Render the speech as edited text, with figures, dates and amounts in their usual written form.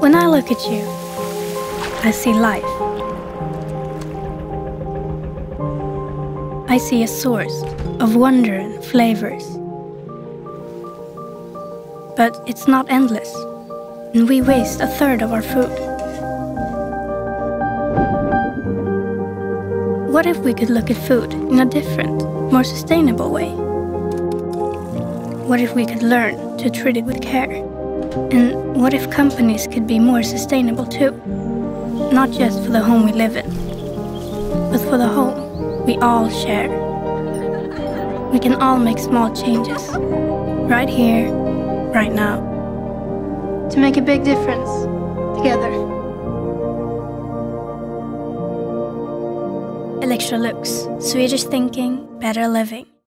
When I look at you, I see life. I see a source of wonder and flavors. But it's not endless, and we waste a third of our food. What if we could look at food in a different, more sustainable way? What if we could learn to treat it with care? And what if companies could be more sustainable too? Not just for the home we live in, but for the home we all share. We can all make small changes, right here, right now, to make a big difference, together. Electrolux, Swedish thinking, better living.